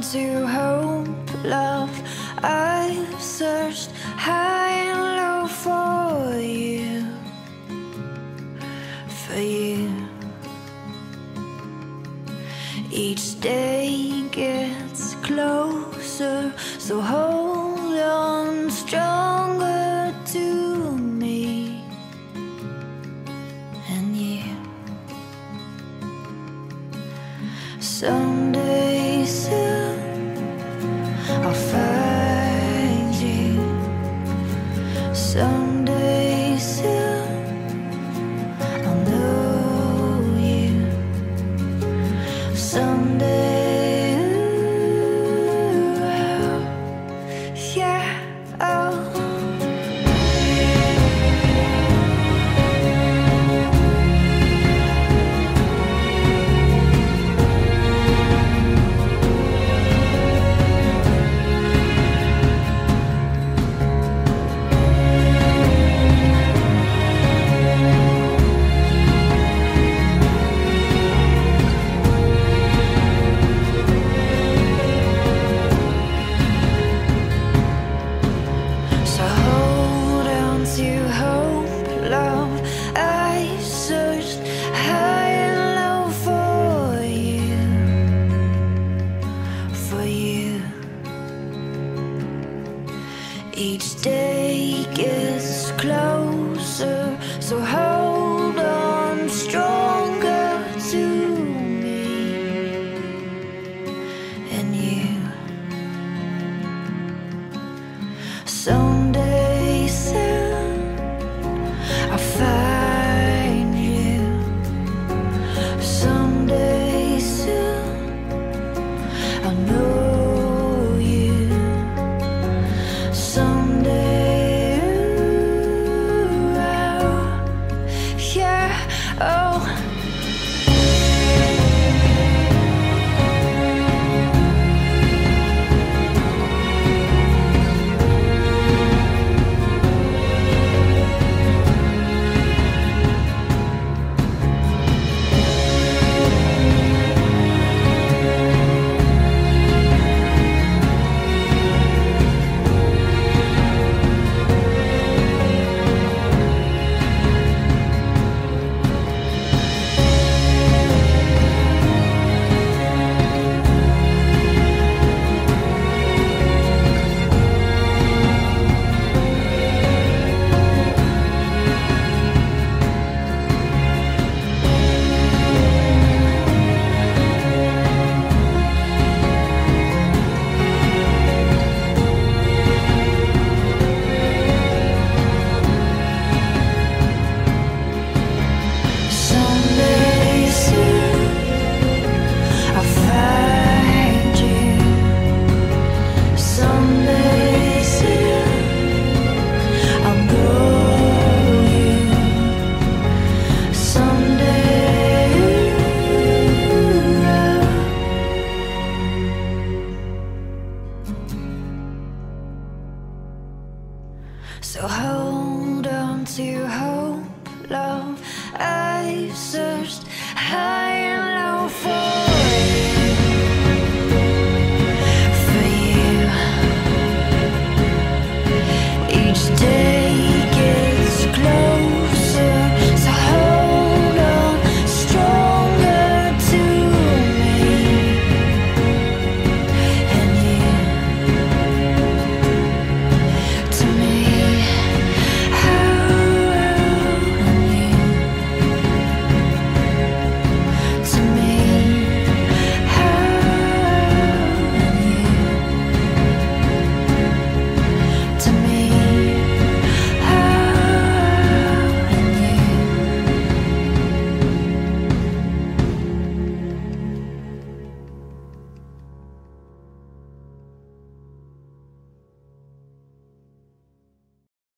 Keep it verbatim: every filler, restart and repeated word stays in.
to hope, love. I've searched high and low for you, for you. Each day gets closer, so hold on stronger to me and you. Someday soon I'll find you. Someday soon I'll know you. Someday, ooh, oh, yeah, oh. So hold on to hope, love. I searched high and low for you, for you. Each day